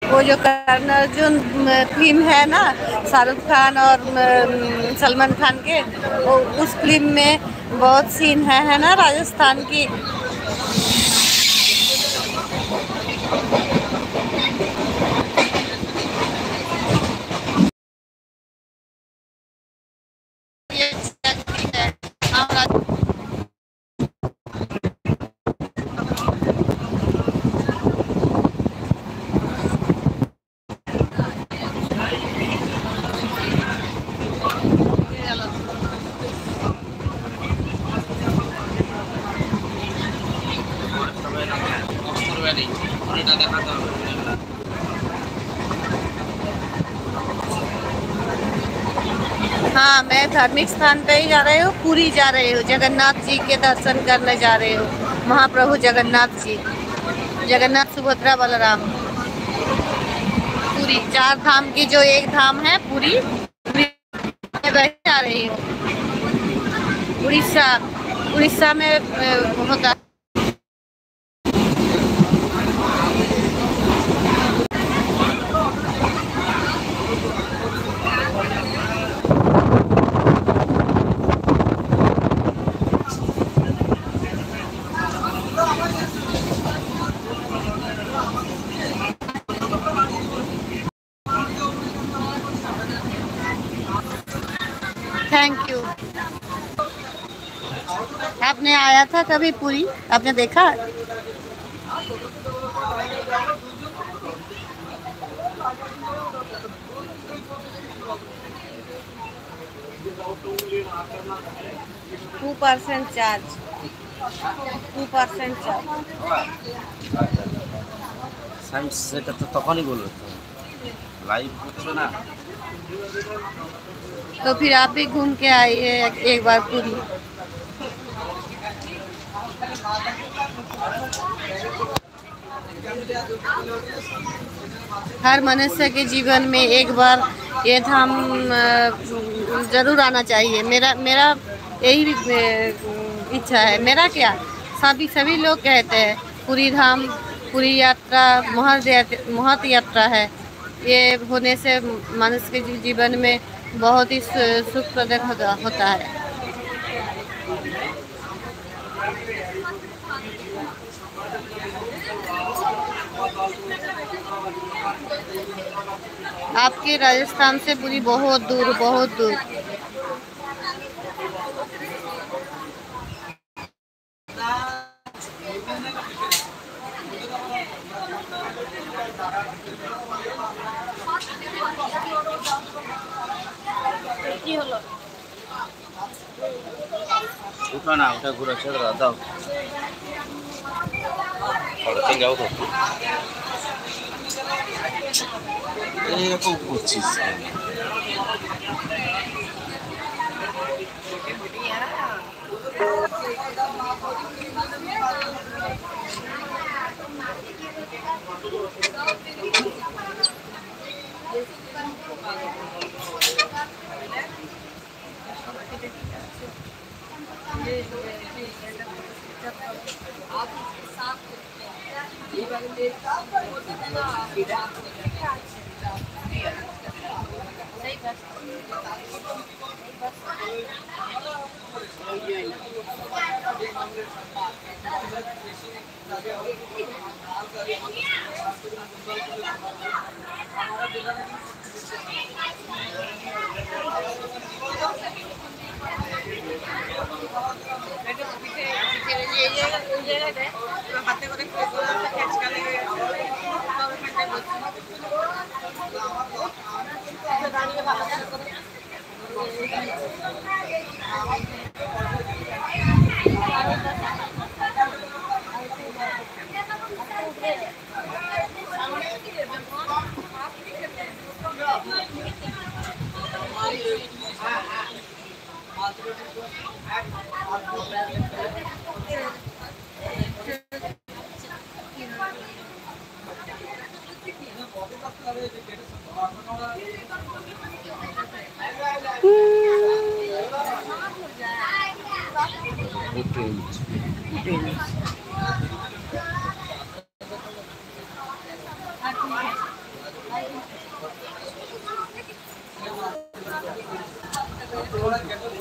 वो जो कर्ण अर्जुन फिल्म है ना, शाहरुख खान और सलमान खान के, वो उस फिल्म में बहुत सीन है ना राजस्थान की। ये जगह है। हाँ, मैं धार्मिक स्थान पे ही जा रही हूँ, पुरी जा रही हूँ, जगन्नाथ जी के दर्शन करने जा रही हूँ। महाप्रभु जगन्नाथ जी, जगन्नाथ सुभद्रा बलराम। पुरी, चार धाम की जो एक धाम है पुरी, मैं वही जा रही हूँ। उड़ीसा, उड़ीसा में होता। Thank you. आपने आया था कभी पुरी? आपने देखा? 2% चार्ज, 2% चार्ज। সেটা তো তখনই বলবে তো, লাইভ করছো না। तो फिर आप भी घूम के आइए एक बार पुरी। हर मनुष्य के जीवन में एक बार ये धाम जरूर आना चाहिए। मेरा मेरा यही इच्छा है। मेरा क्या, सभी लोग कहते हैं पूरी धाम, पूरी यात्रा महत यात्रा है। ये होने से मनुष्य के जीवन में बहुत ही सुखप्रद होता है। आपके राजस्थान से पूरी बहुत दूर, बहुत दूर। উঠো না, ওটা ঘুরে ছেড়ে দাও। যাও তো, এরকম করছিস। है।